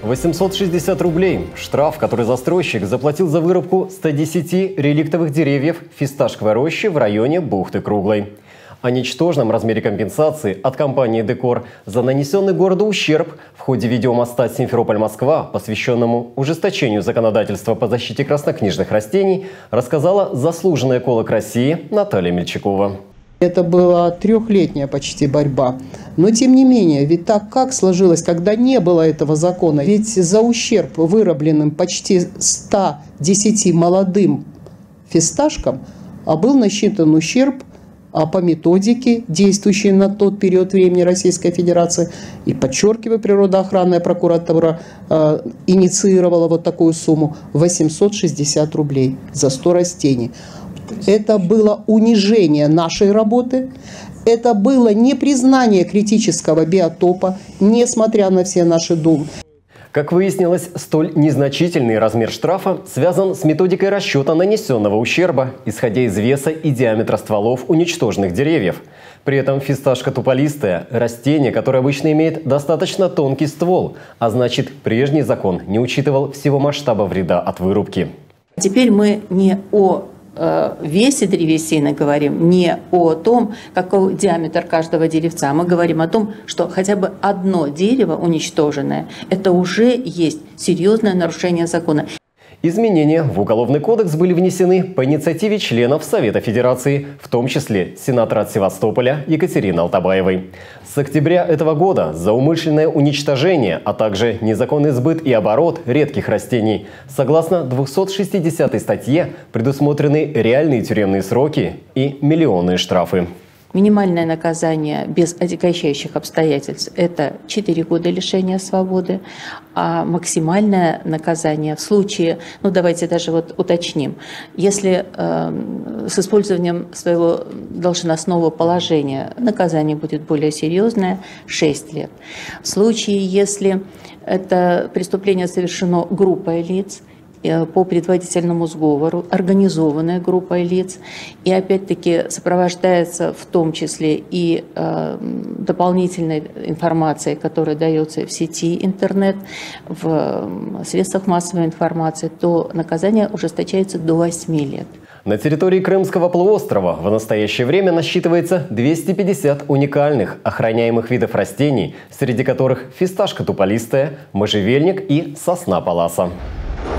860 рублей – штраф, который застройщик заплатил за вырубку 110 реликтовых деревьев фисташковой рощи в районе бухты Круглой. О ничтожном размере компенсации от компании «Декор» за нанесенный городу ущерб в ходе видеомоста «Симферополь-Москва», посвященному ужесточению законодательства по защите краснокнижных растений, рассказала заслуженная эколог России Наталья Мельчакова. Это была трехлетняя почти борьба. Но тем не менее, ведь так как сложилось, когда не было этого закона? Ведь за ущерб вырубленным почти 110 молодым фисташкам был насчитан ущерб по методике, действующей на тот период времени Российской Федерации. И, подчеркиваю, природоохранная прокуратура инициировала вот такую сумму – 860 рублей за 100 растений. Это было унижение нашей работы, это было непризнание критического биотопа, несмотря на все наши думы. Как выяснилось, столь незначительный размер штрафа связан с методикой расчета нанесенного ущерба, исходя из веса и диаметра стволов уничтоженных деревьев. При этом фисташка туполистая – растение, которое обычно имеет достаточно тонкий ствол, а значит, прежний закон не учитывал всего масштаба вреда от вырубки. Теперь мы не о весе древесины говорим, не о том, какой диаметр каждого деревца. Мы говорим о том, что хотя бы одно дерево уничтоженное, это уже есть серьезное нарушение закона. Изменения в Уголовный кодекс были внесены по инициативе членов Совета Федерации, в том числе сенатора от Севастополя Екатерины Алтабаевой. С октября этого года за умышленное уничтожение, а также незаконный сбыт и оборот редких растений, согласно 260 статье, предусмотрены реальные тюремные сроки и миллионные штрафы. Минимальное наказание без отягчающих обстоятельств – это 4 года лишения свободы, а максимальное наказание в случае, ну давайте даже вот уточним, если с использованием своего должностного положения наказание будет более серьезное – 6 лет. В случае, если это преступление совершено группой лиц, по предварительному сговору, организованная группа лиц, и опять-таки сопровождается в том числе и дополнительной информацией, которая дается в сети интернет, в средствах массовой информации, то наказание ужесточается до 8 лет. На территории Крымского полуострова в настоящее время насчитывается 250 уникальных охраняемых видов растений, среди которых фисташка туполистая, можжевельник и сосна палласа.